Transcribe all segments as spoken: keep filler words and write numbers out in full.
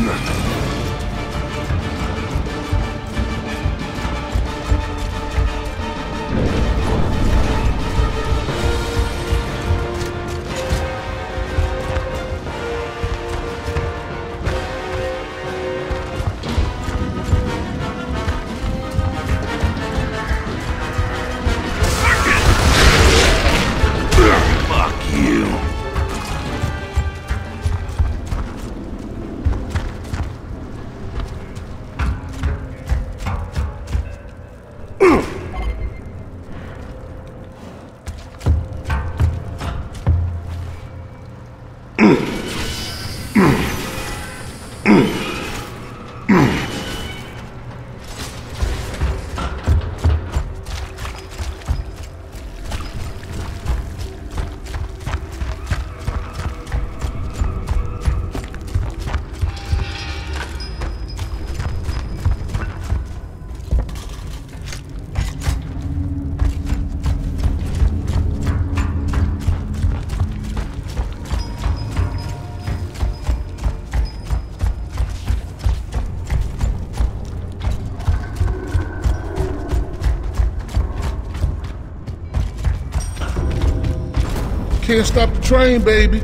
Can't stop the train, baby.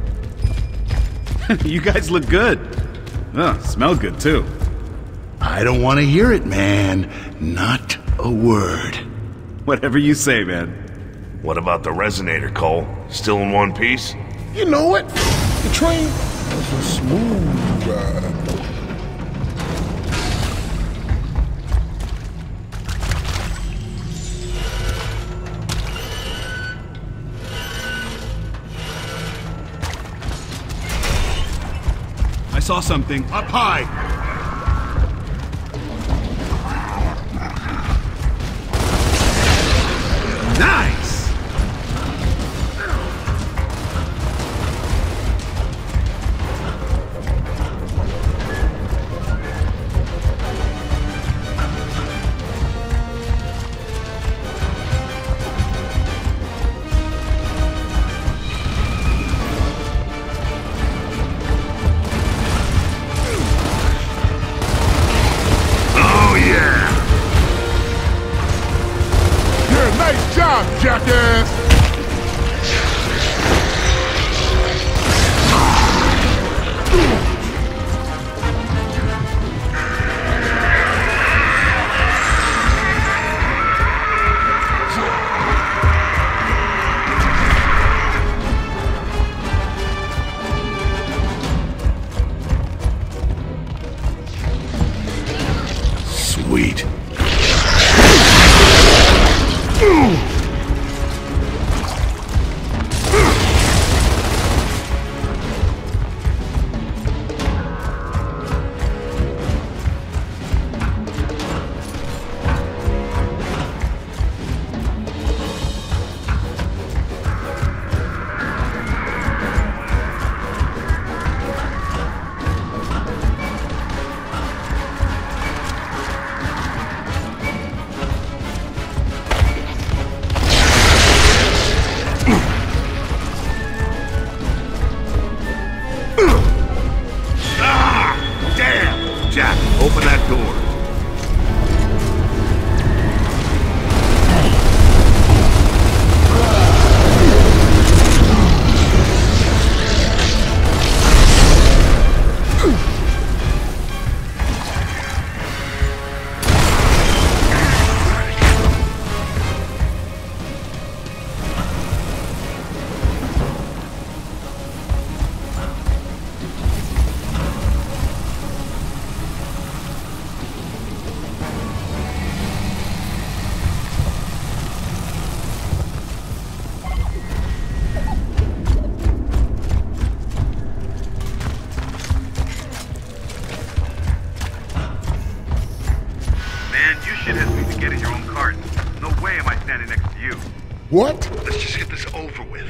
You guys look good. Oh, smell good, too. I don't want to hear it, man. Not a word. Whatever you say, man. What about the resonator, Cole? Still in one piece? You know it. The train was a smooth ride. I saw something. Up high! Nice! Nice job, jackass! Sweet. Open that door. What? Let's just get this over with.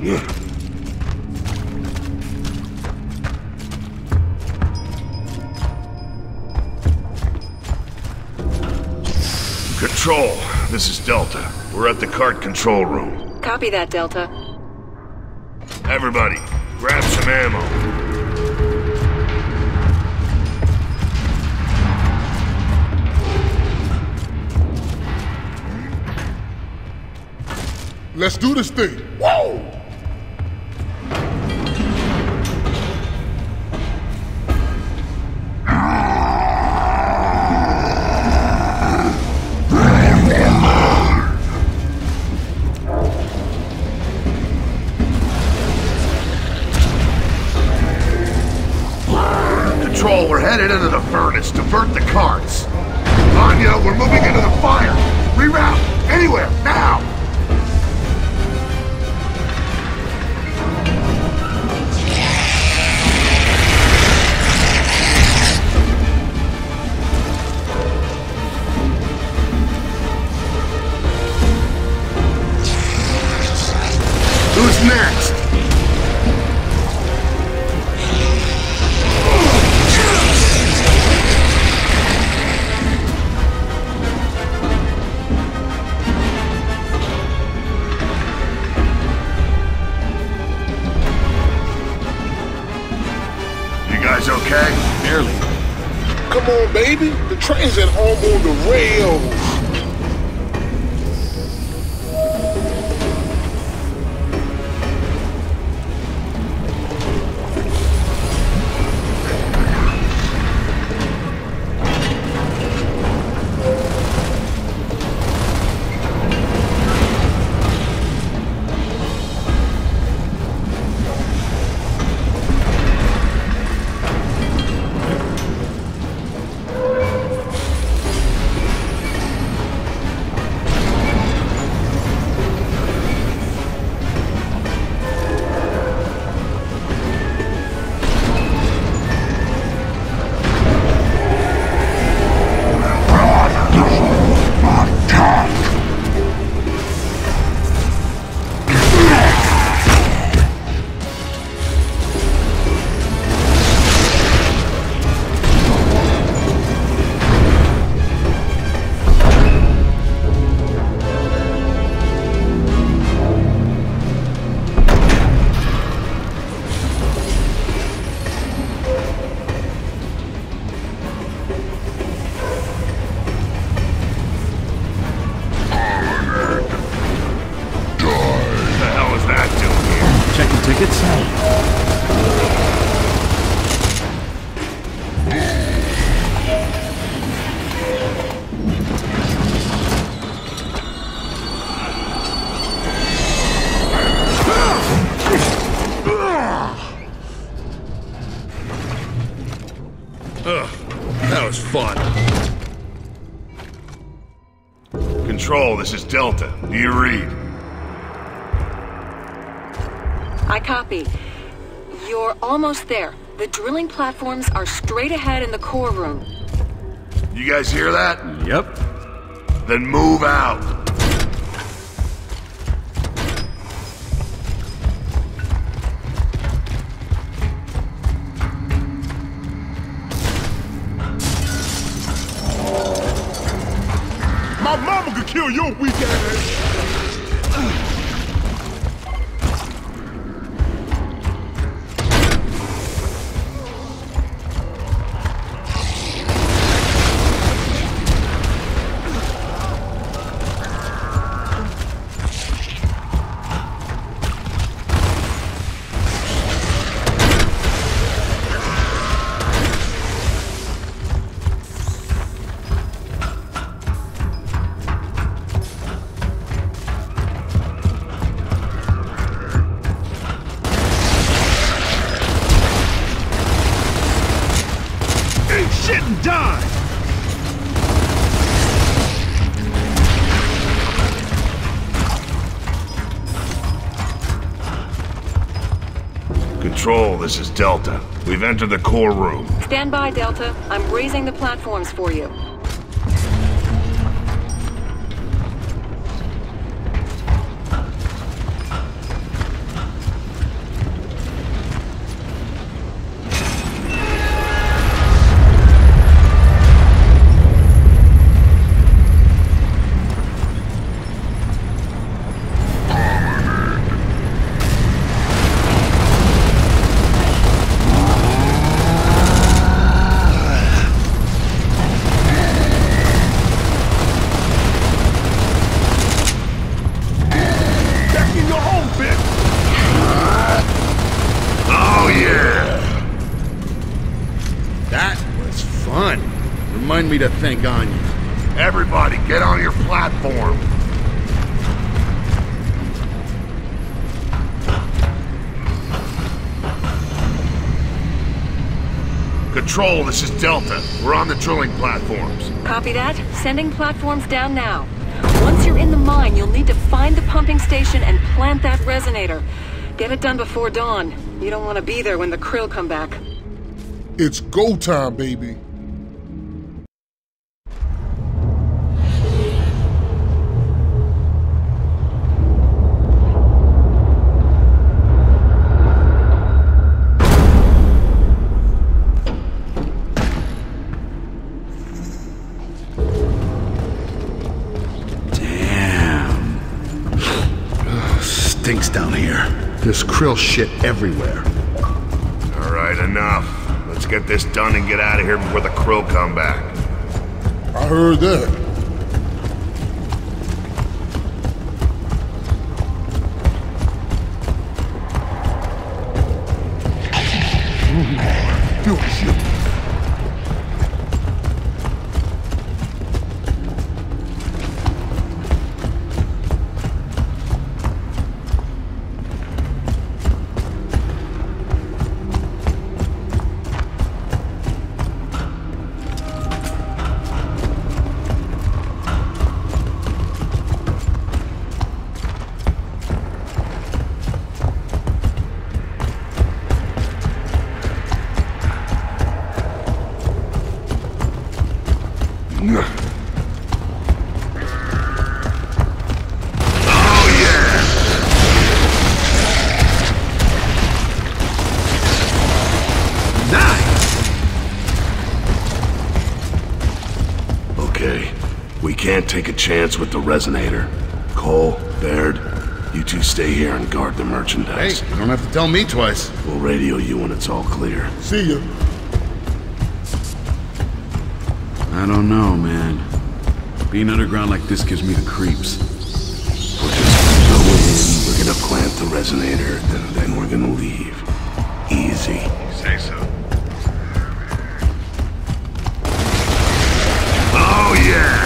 Control, this is Delta. We're at the cart control room. Copy that, Delta. Everybody, grab some ammo. Let's do this thing. Whoa! Control, we're headed into the furnace. Divert the carts. Anya, we're moving into the fire. Reroute anywhere, now! Who's next? You guys okay? Barely. Come on, baby. The train's at home on the rails. Tickets? Ugh, that was fun. Control, this is Delta. Do you read? I copy. You're almost there. The drilling platforms are straight ahead in the core room. You guys hear that? Yep. Then move out. My mama could kill your weak ass. Shit and die! Control, this is Delta. We've entered the core room. Stand by, Delta. I'm raising the platforms for you. remind me to think on you. Everybody, get on your platform. Control, this is Delta. We're on the drilling platforms. Copy that. Sending platforms down now. Once you're in the mine, you'll need to find the pumping station and plant that resonator. Get it done before dawn. You don't want to be there when the Krill come back. It's go time, baby. Stinks down here. There's krill shit everywhere. All right, enough. Let's get this done and get out of here before the krill come back. I heard that. Feel the shit. Oh, yeah! Nice! Okay, we can't take a chance with the resonator. Cole, Baird, you two stay here and guard the merchandise. Hey, you don't have to tell me twice. We'll radio you when it's all clear. See ya. I don't know, man. Being underground like this gives me the creeps. We're just gonna go in, we're gonna plant the resonator, and then we're gonna leave. Easy. Say so. Oh, yeah!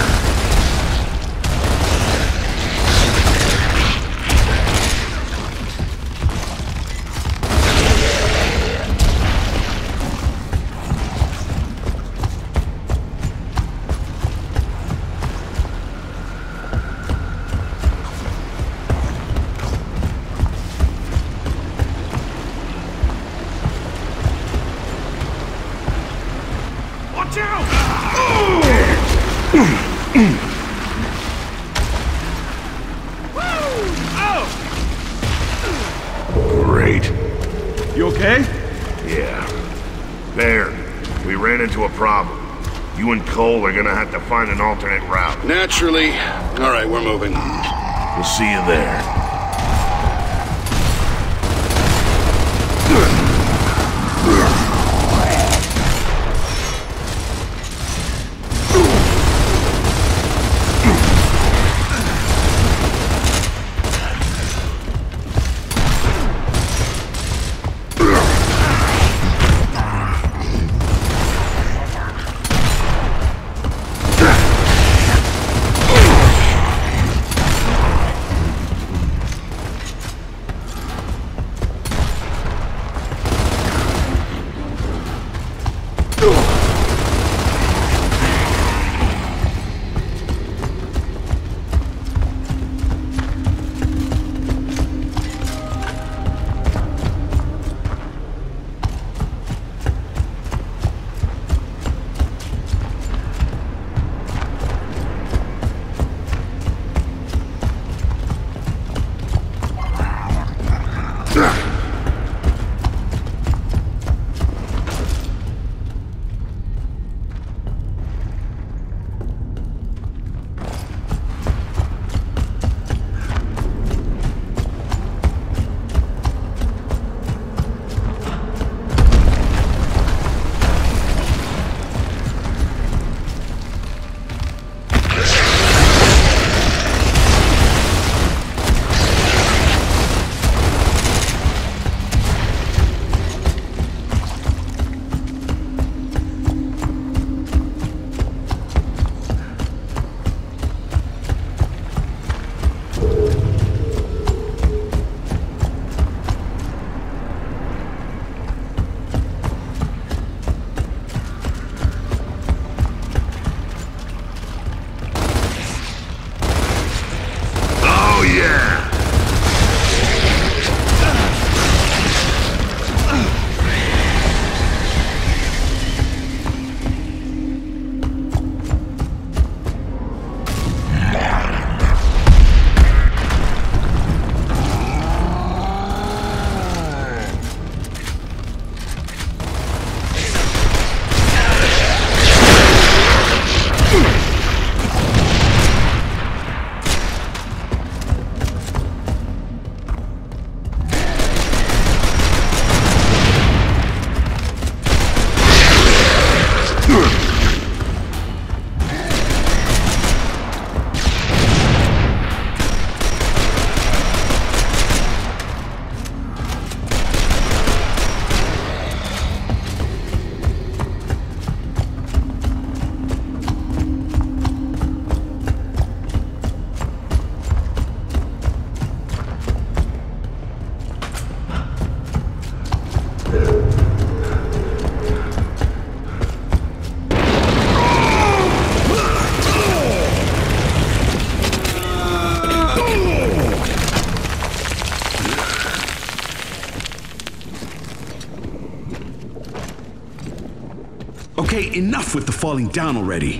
Watch out! Great. You okay? Yeah. Baird, we ran into a problem. You and Cole are gonna have to find an alternate route. Naturally. All right, we're moving. We'll see you there. yeah! Okay, enough with the falling down already.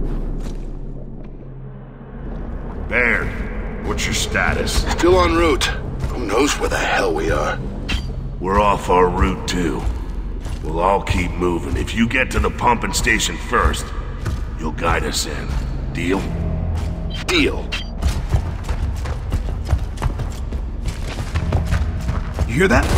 Baird, what's your status? Still en route. Who knows where the hell we are? We're off our route too. We'll all keep moving. If you get to the pumping station first, you'll guide us in. Deal? Deal. You hear that?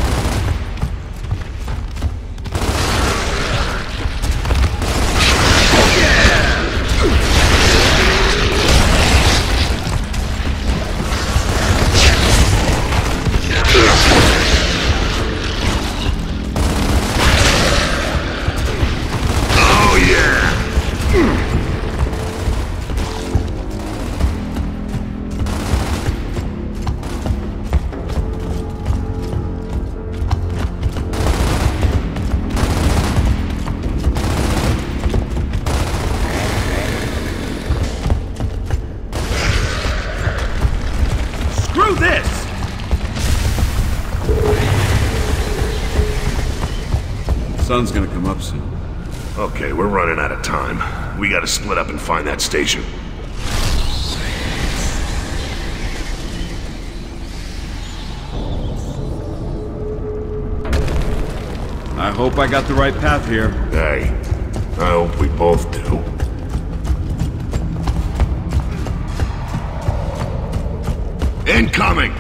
Screw this! Sun's gonna come up soon. Okay, we're running out of time. We gotta split up and find that station. I hope I got the right path here. Hey, I hope we both do. Incoming!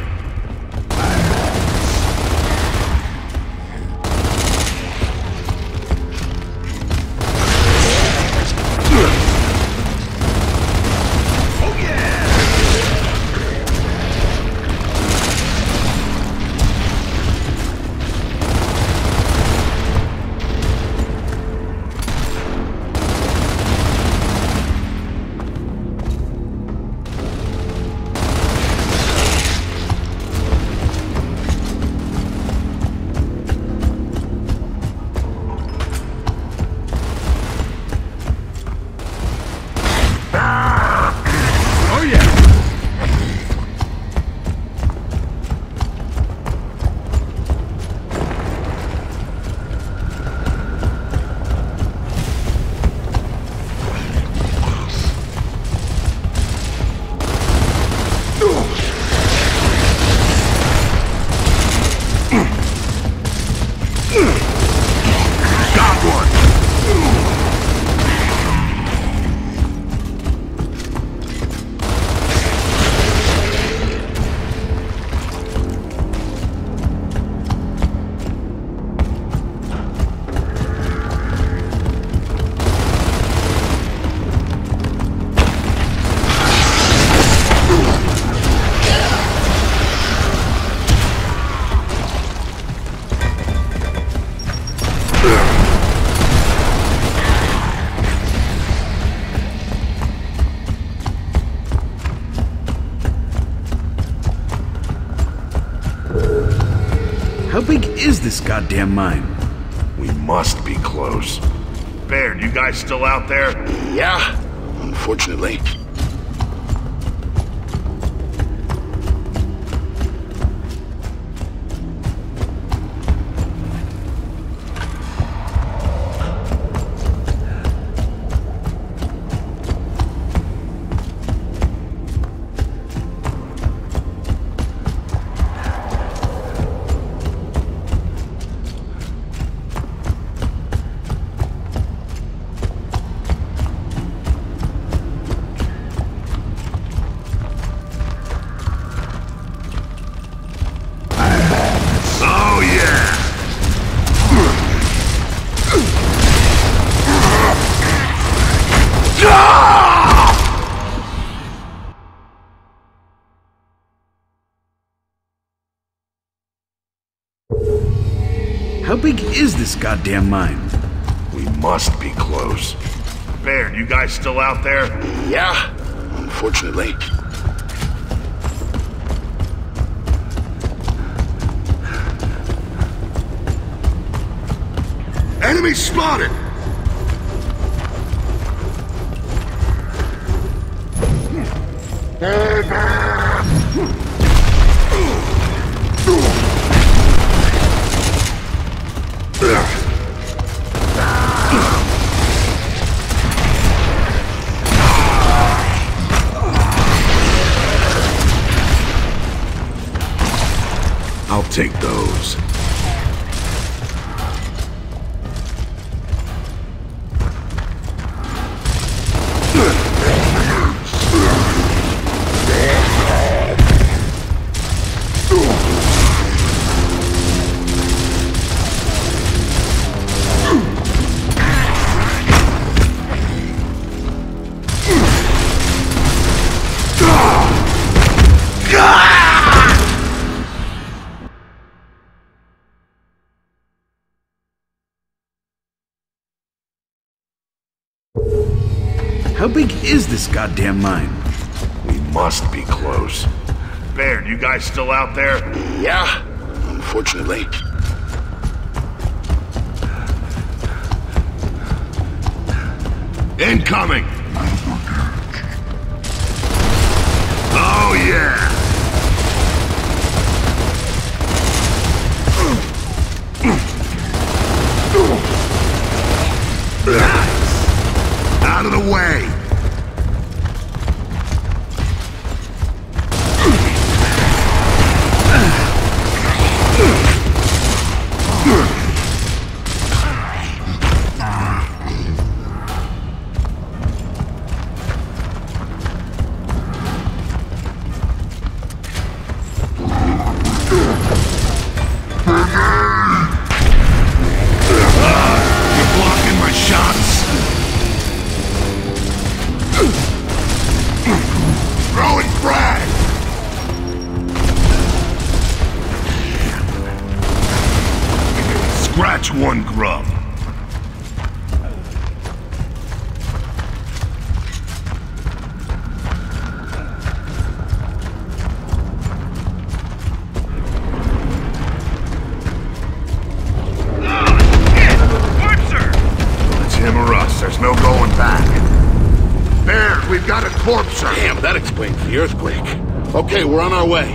How big is this goddamn mine? We must be close. Baird, you guys still out there? Yeah, unfortunately. How big is this goddamn mine? We must be close. Baird, you guys still out there? Yeah, unfortunately. Enemy spotted! I'll take those. How big is this goddamn mine? We must be close. Baird, you guys still out there? Yeah, unfortunately. Incoming! Oh yeah! Out of the way! You're blocking my shots! Throwing frag! Scratch one grub. It's him or us. There's no going back. Baird, we've got a corpse. Damn, that explains the earthquake. Okay, we're on our way.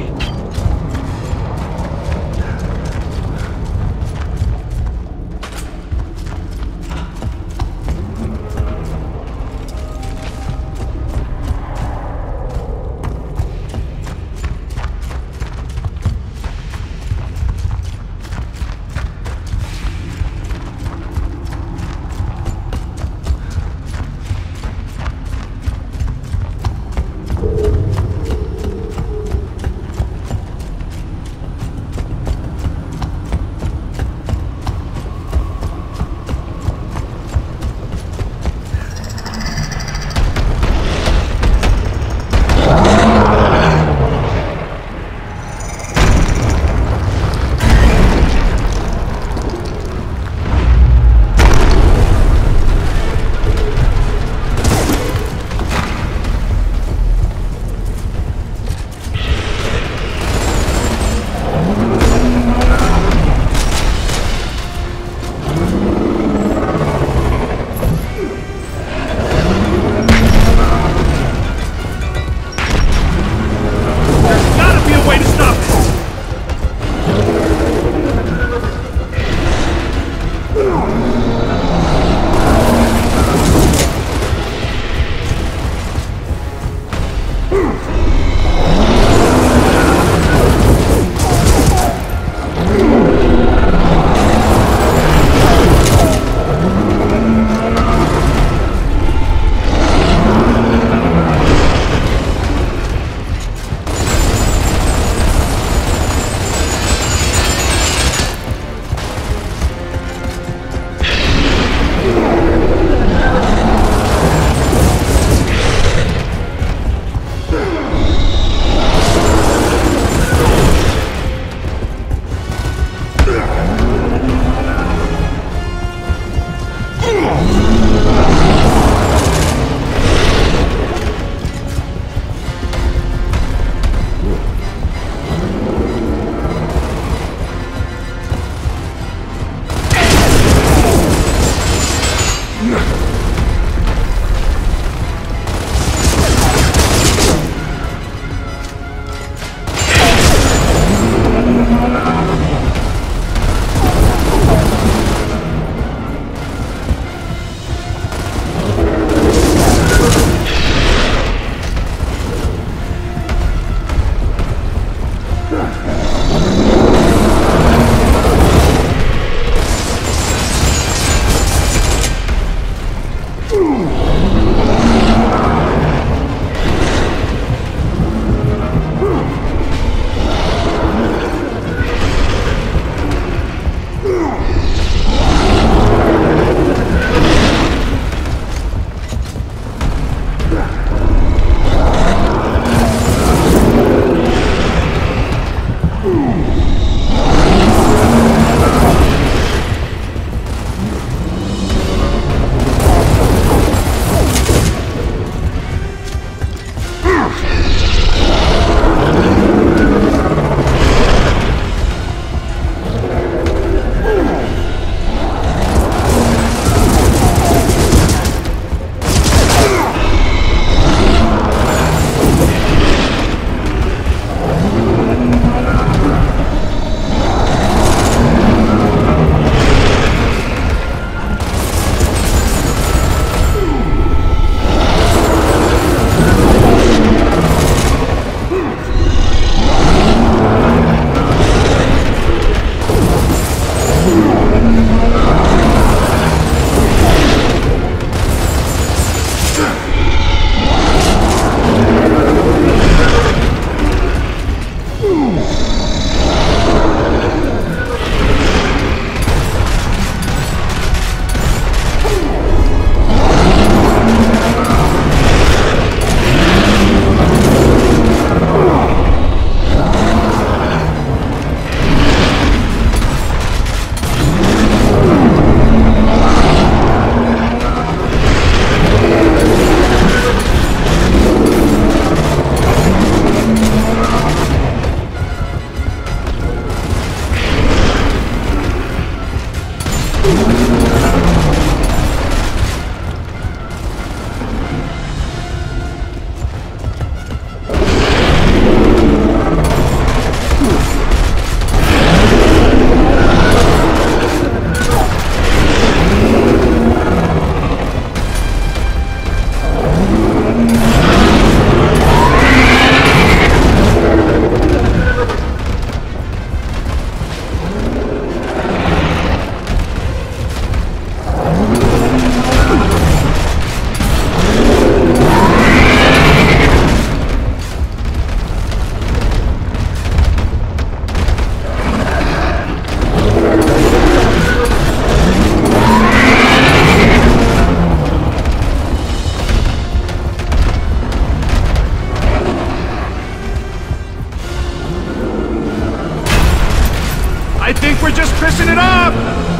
I think we're just christening it up!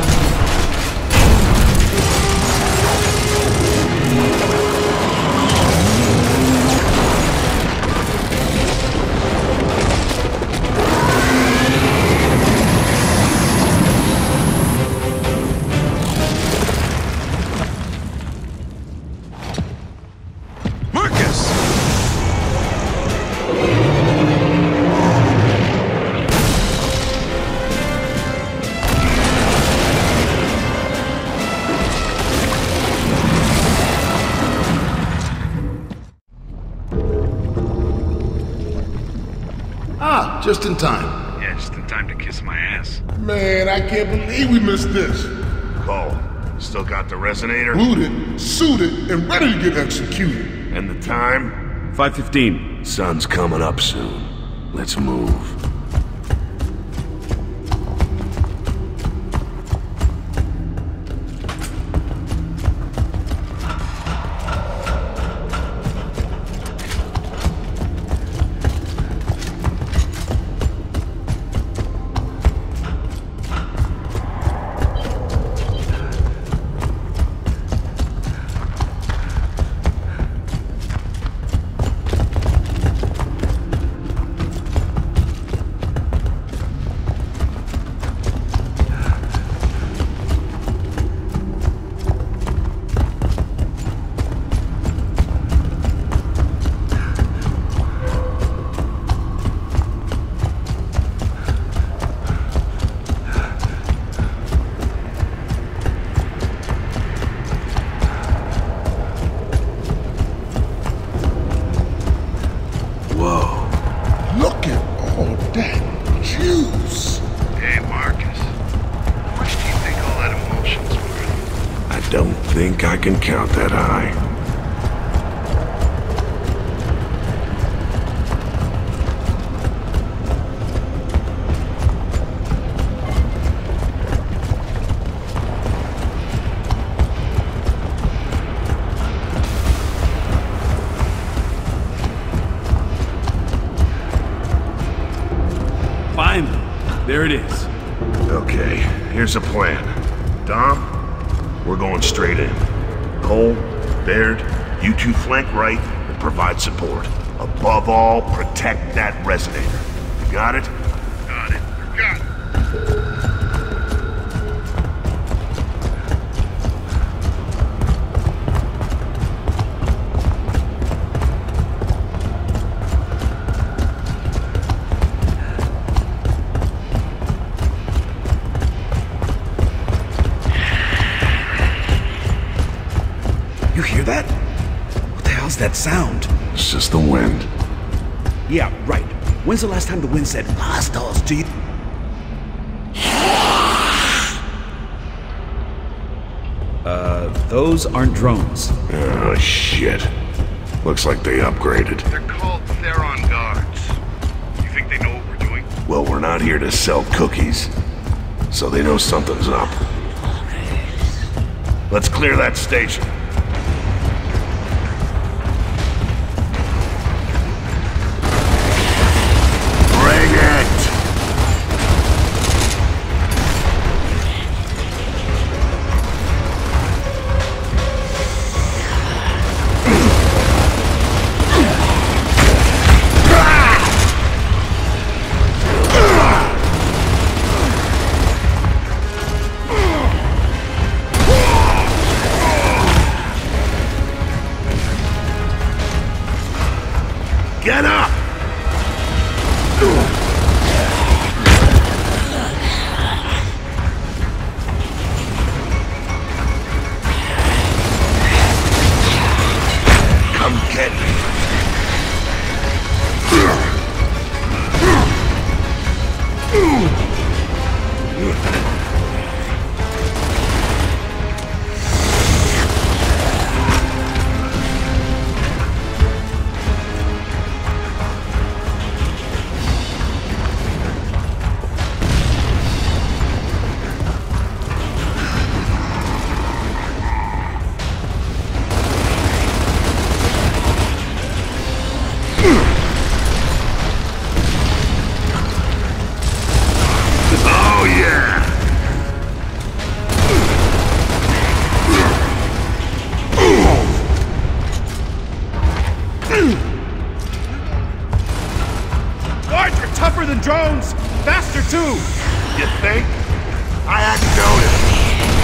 Ah, just in time. Yeah, just in time to kiss my ass. Man, I can't believe we missed this. Cole, you still got the resonator? Booted, suited, and ready to get executed. And the time? five fifteen. Sun's coming up soon. Let's move. Look at all that juice. Hey, Marcus. How much do you think all that emulsion's worth? I don't think I can count that high. Finally, there it is. Okay, here's a plan. Dom, we're going straight in. Cole, Baird, you two flank right and provide support. Above all, protect that resonator. You got it? Got it. Got it. You hear that? What the hell's that sound? It's just the wind. Yeah, right. When's the last time the wind said hostiles to you? Uh, those aren't drones. Oh, shit. Looks like they upgraded. They're called Theron guards. You think they know what we're doing? Well, we're not here to sell cookies, so they know something's up. Let's clear that station. Bring it! tougher than drones! Faster, too! You think? I hadn't noticed.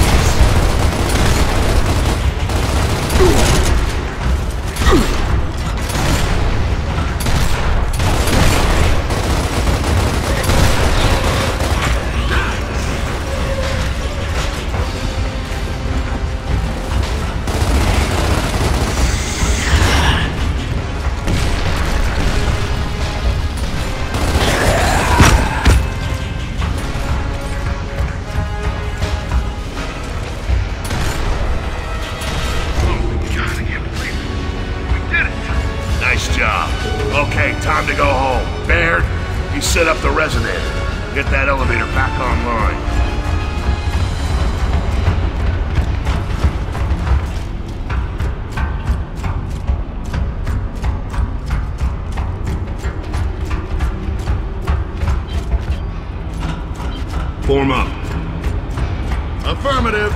Okay, time to go home. Baird, you set up the resonator. Get that elevator back online. Form up. Affirmative.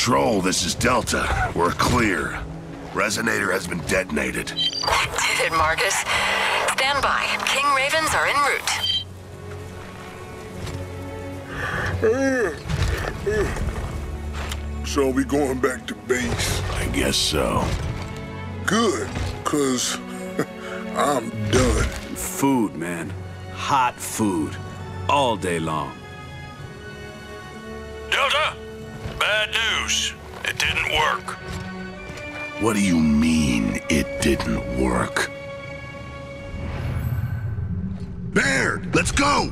Control, this is Delta. We're clear. Resonator has been detonated. Did it, Marcus. Stand by. King Ravens are en route. So we going back to base? I guess so. Good, cause I'm done. Food, man. Hot food. All day long. Delta, bad news. It didn't work. What do you mean, it didn't work? Baird, let's go!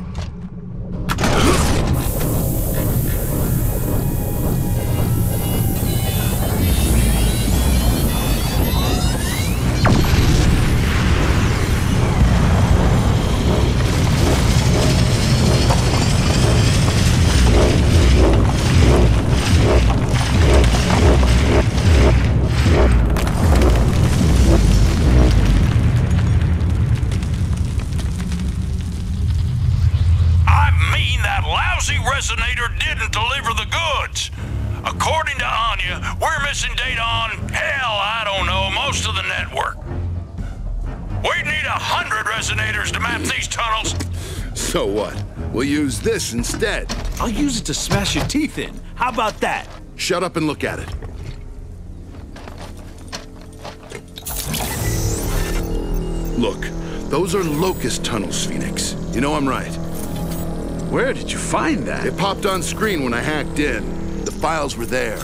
Resonator didn't deliver the goods. According to Anya, we're missing data on, hell, I don't know, most of the network. We'd need a hundred resonators to map these tunnels. So what? We'll use this instead. I'll use it to smash your teeth in. How about that? Shut up and look at it. Look, those are locust tunnels, Phoenix. You know I'm right. Where did you find that? It popped on screen when I hacked in. The files were there.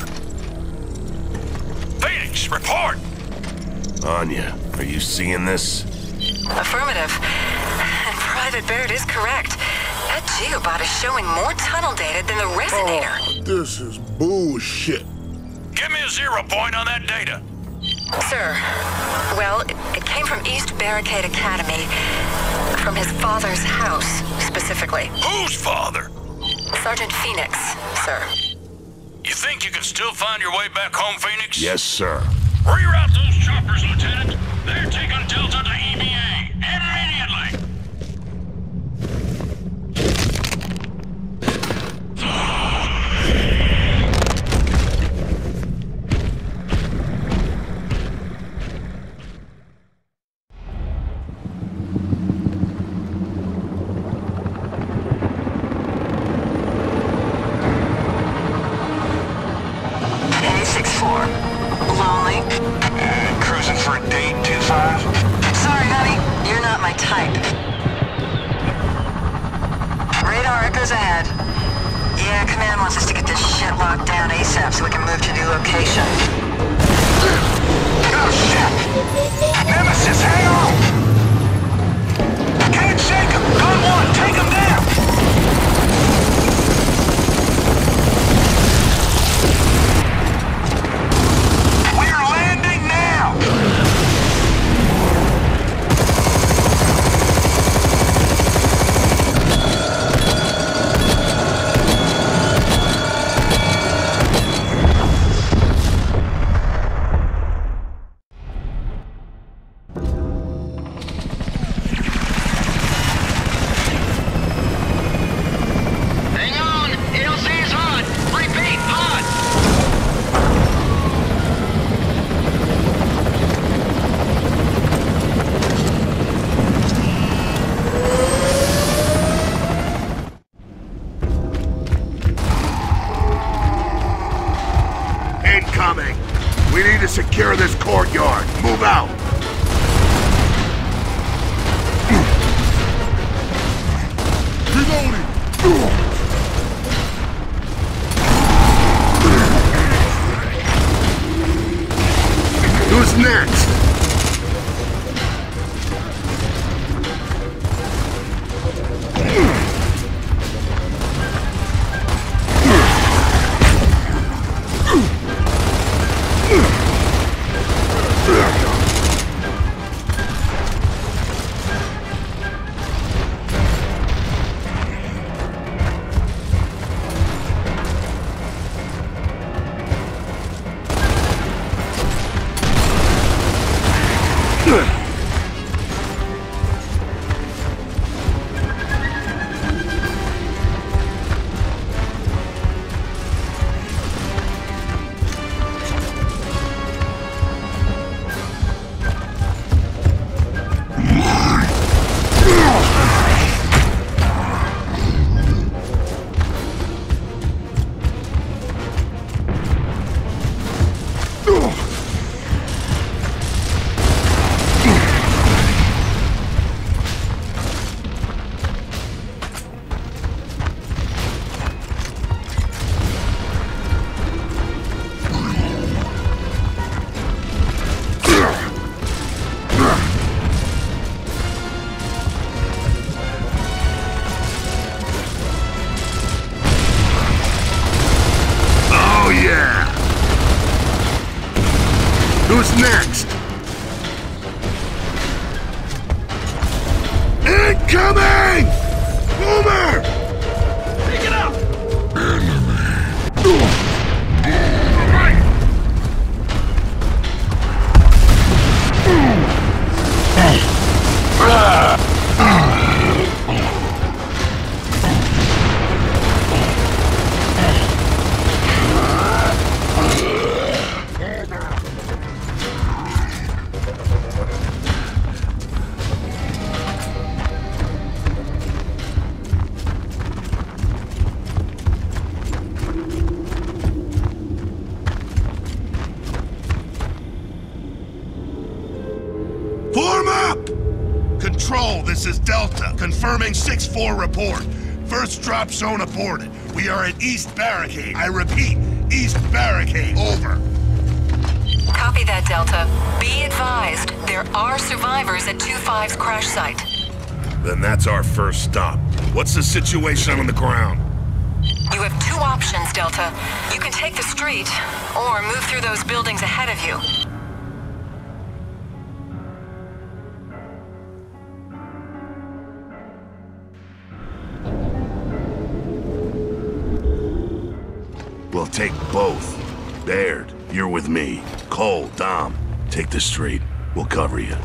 Phoenix, report! Anya, are you seeing this? Affirmative. And Private Baird is correct. That geobot is showing more tunnel data than the Resonator. Oh, this is bullshit. Give me a zero point on that data. Sir, well, it, it came from East Barricade Academy. From his father's house, specifically. Whose father? Sergeant Phoenix, sir. You think you can still find your way back home, Phoenix? Yes, sir. Reroute those choppers, Lieutenant. They're taking Delta to E B A. Immediately! Secure this courtyard. Move out. Reloading. Who's next? Who's next? Incoming! Boomer! Pick it up! Form up! Control, this is Delta, confirming six four report. First drop zone aborted. We are at East Barricade. I repeat, East Barricade. Over. Copy that, Delta. Be advised, there are survivors at two five's crash site. Then that's our first stop. What's the situation on the ground? You have two options, Delta. You can take the street, or move through those buildings ahead of you. We'll take both. Baird, you're with me. Cole, Dom, take the street. We'll cover you.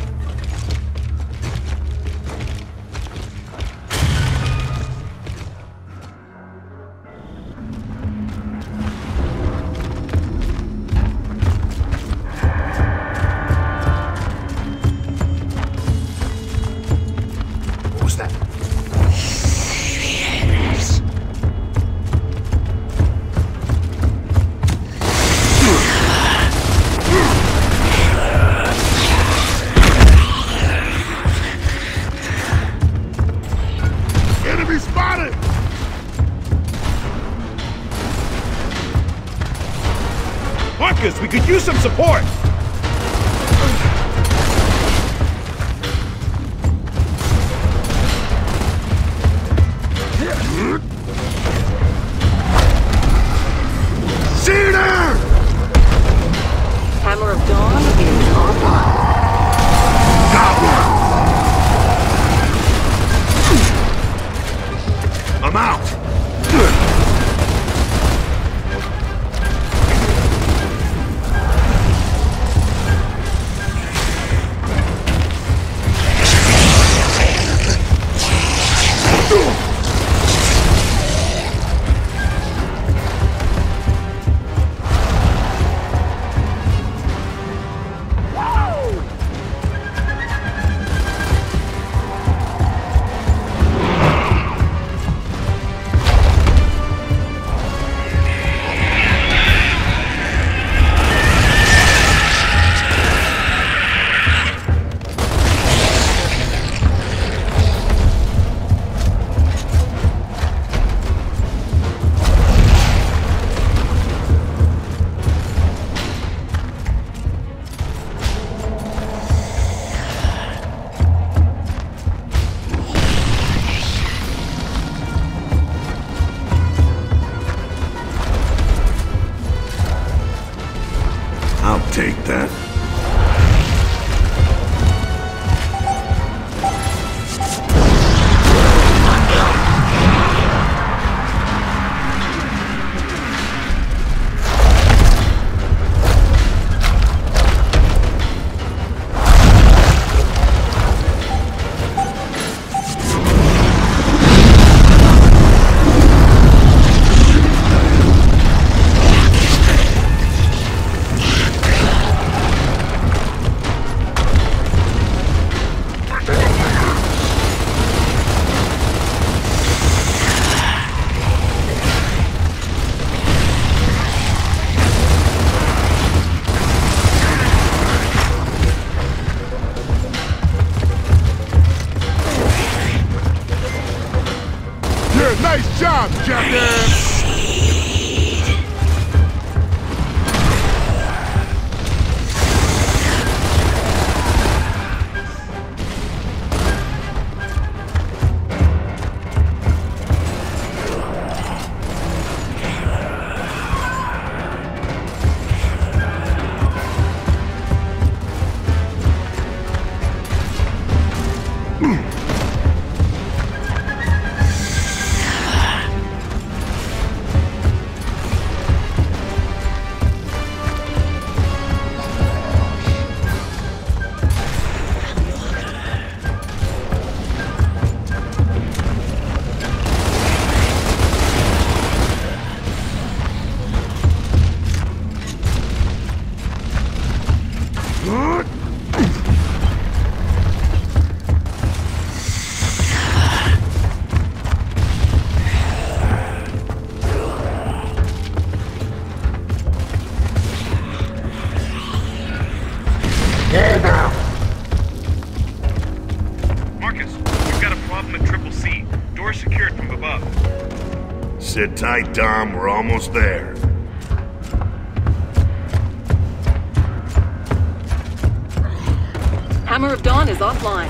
Who's that? Enemy spotted! Marcus, we could use some support! Cedar! Hammer of Dawn is offline. Got one! I'm out! I'll take that. Sit tight, Dom. We're almost there. Hammer of Dawn is offline.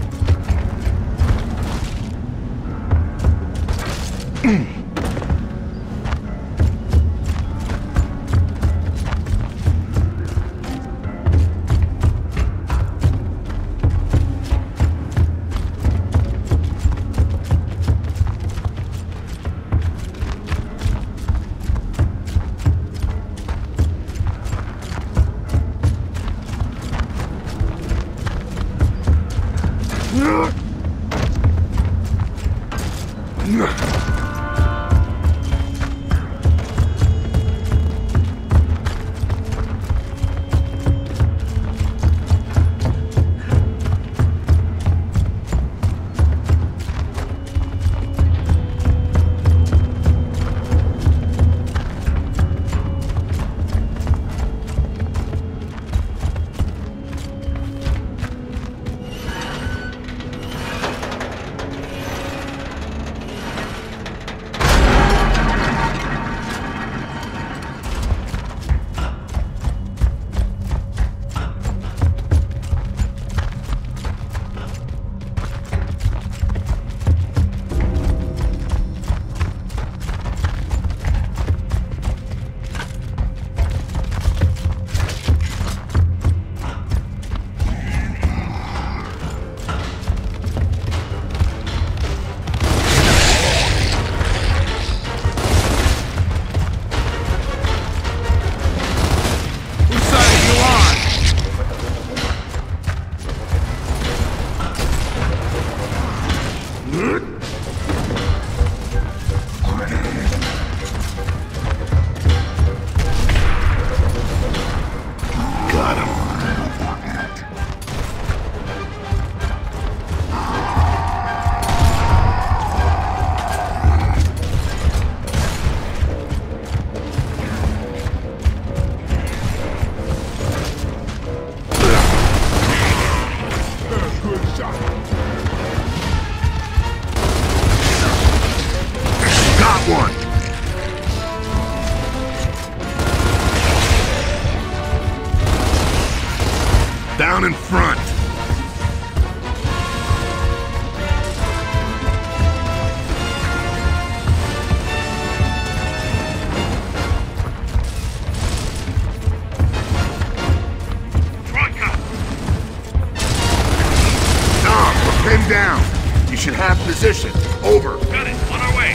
Down in front. Troika! Dom, we're pinned down. You should have position. Over. Got it. On our way.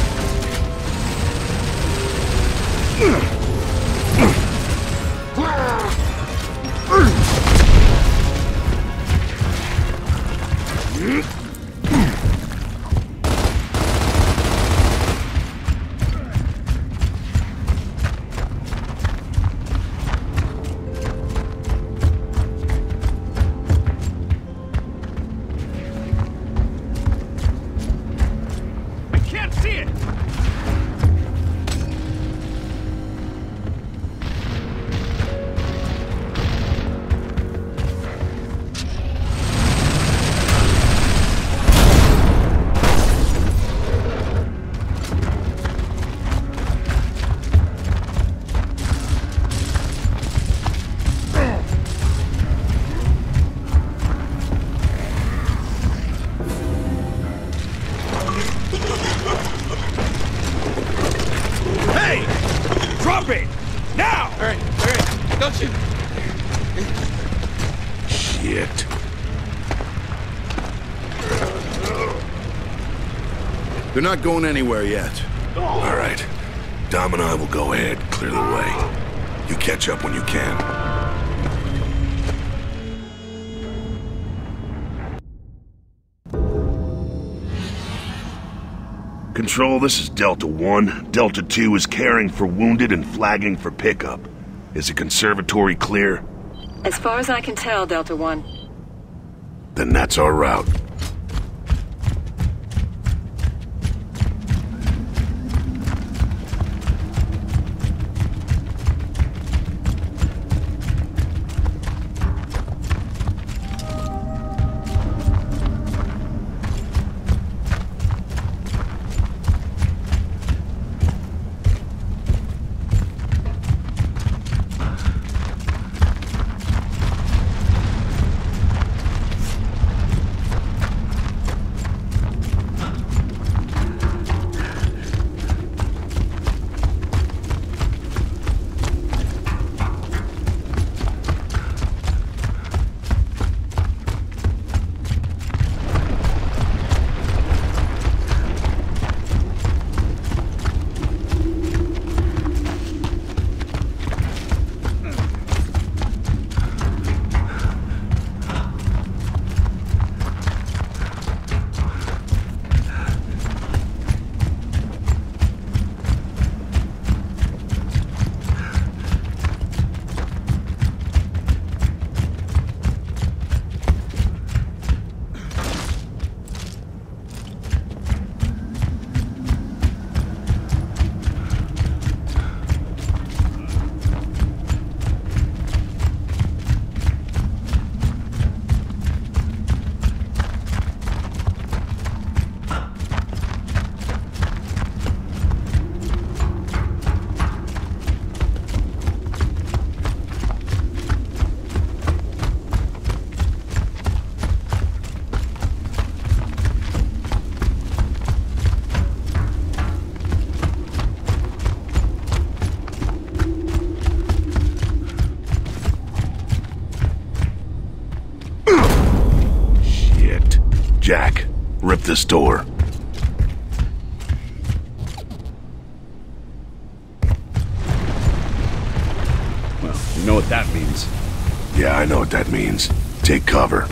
Shit. They're not going anywhere yet. All right. Dom and I will go ahead, clear the way. You catch up when you can. Control, this is Delta One. Delta Two is caring for wounded and flagging for pickup. Is the conservatory clear? As far as I can tell, Delta One. Then that's our route. rip this door. Well, you know what that means. Yeah, I know what that means. Take cover.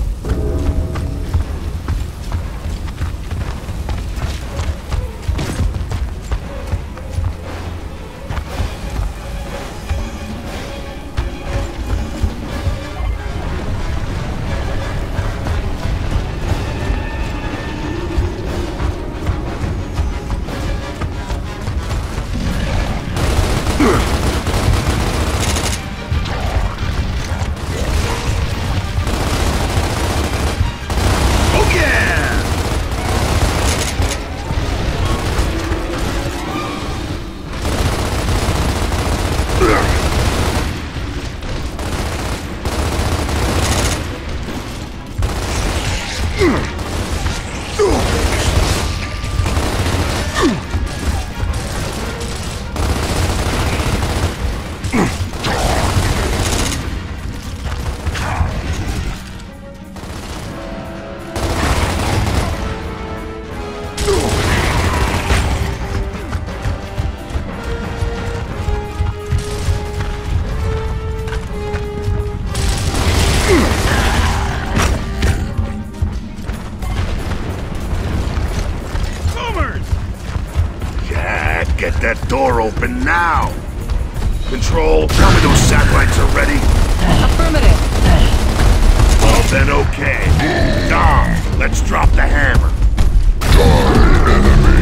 Get that door open now! Control, tell me those satellites are ready? Affirmative. Well then, okay. Dom, let's drop the hammer. Die, enemy.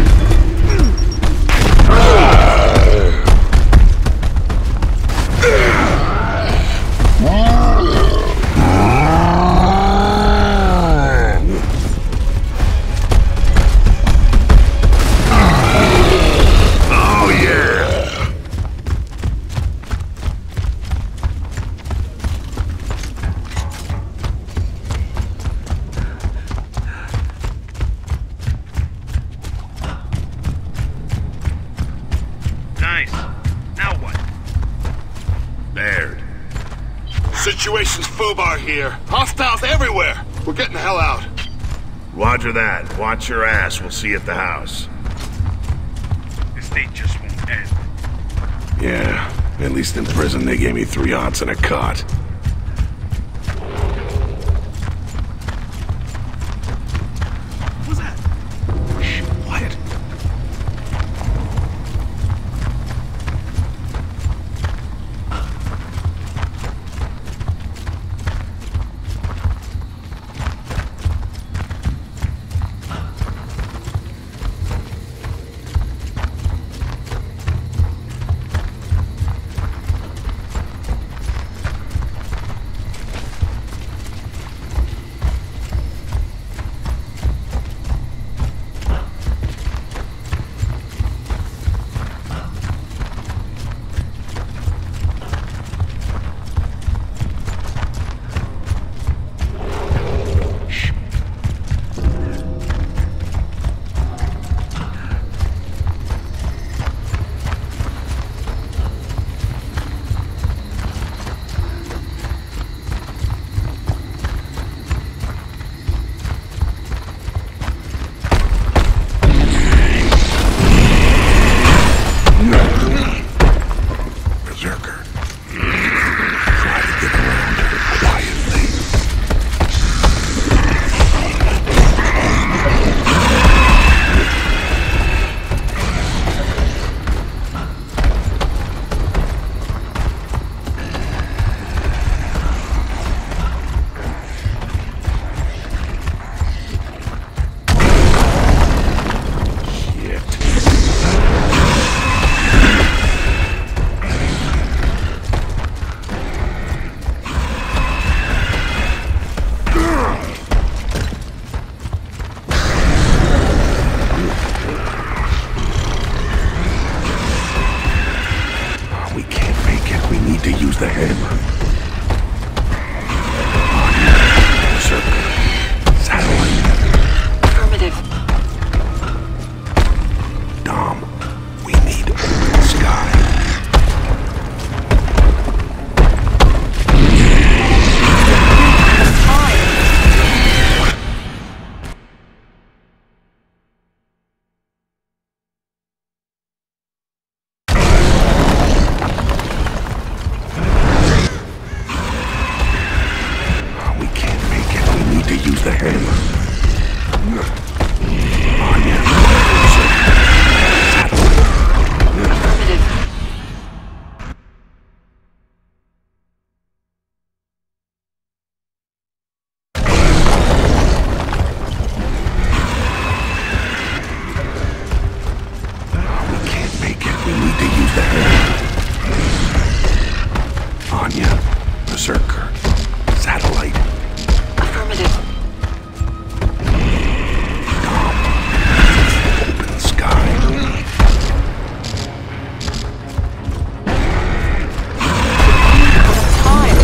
Situation's FUBAR here. Hostiles everywhere. We're getting the hell out. Roger that. Watch your ass. We'll see you at the house. This thing just won't end. Yeah, at least in prison they gave me three aunts and a cot. What's that? Shh, quiet. Use the hammer. Circle. Satellite. Affirmative. Dom, we need open sky. Anya, Berserker, Satellite. Affirmative. Open sky. Time.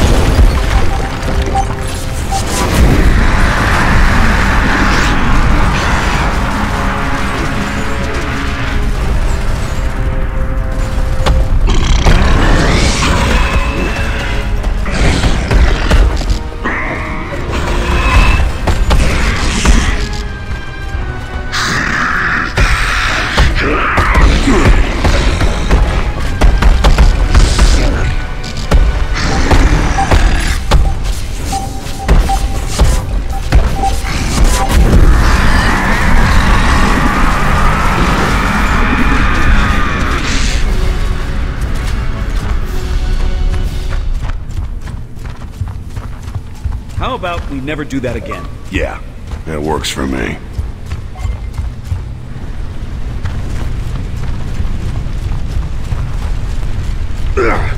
How about we never do that again? Yeah, that works for me. Ugh.